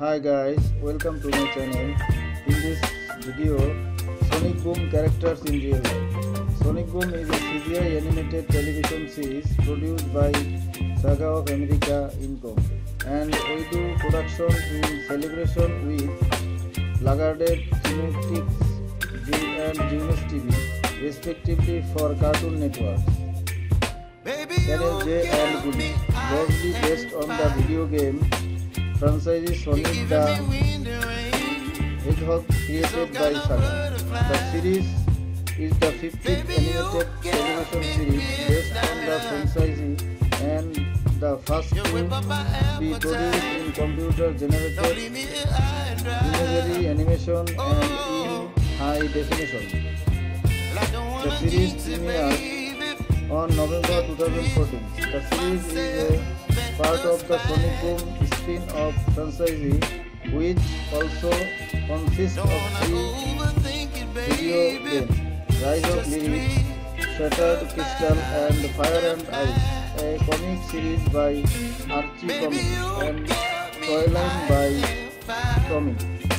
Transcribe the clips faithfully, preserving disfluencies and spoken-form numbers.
Hi guys, welcome to my channel. In this video, Sonic Boom characters in real life. Sonic Boom is a C G I animated television series produced by Sega of America Inc and OuiDo production in celebration with Lagardère, Thématiques and Jeunesse T V, respectively for Cartoon Networks. Channel J and Goody, broadly based on the video game franchise Sonic the Hedgehog created by Sega. The series is the fifteenth animated television series based on the franchise and the first to be produced in computer-generated imagery animation and in high definition. The series premiered on November two thousand fourteen. The series is a part of the Sonic Boom spin-off franchise, which also consists of three video games: Rise of Lyrics, Shattered Crystal, and Fire and Ice, a comic series by Archie Comics and Toyline by Comic.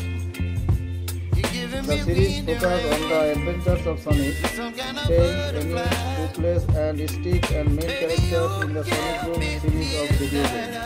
The series focuses on the adventures of Sonic, Tails, Amy, Toothless, and Stick, and main characters in the Sonic Boom series of video games.